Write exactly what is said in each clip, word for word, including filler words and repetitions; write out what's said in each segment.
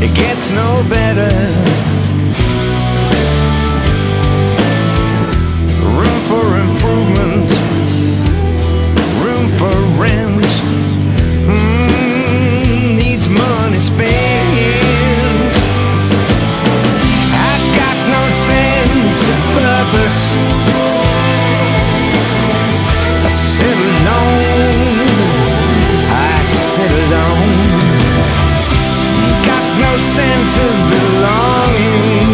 it gets no better. Room for improvement, room for rent. Mm, needs money spent. I got no sense of purpose. I sit alone, I sit alone. Got no sense of belonging,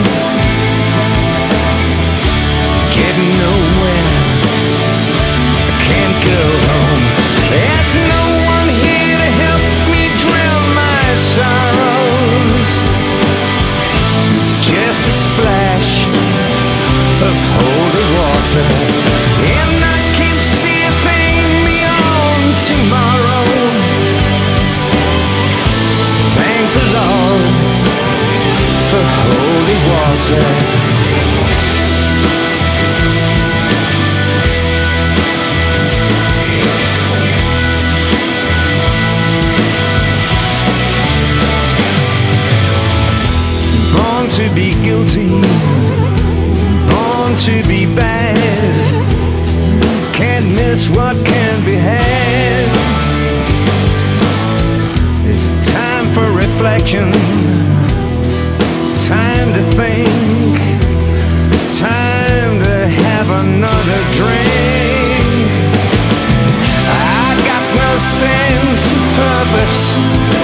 getting nowhere, I can't go home. There's no one here to help me drown my sorrows. Just a splash of holy water, and I can't see a thing beyond tomorrow. Thank the Lord for holy water. Born to be guilty, born to be bad. Can't miss what can be had. It's time for reflection, time to think, time to have another drink. I got no sense of purpose.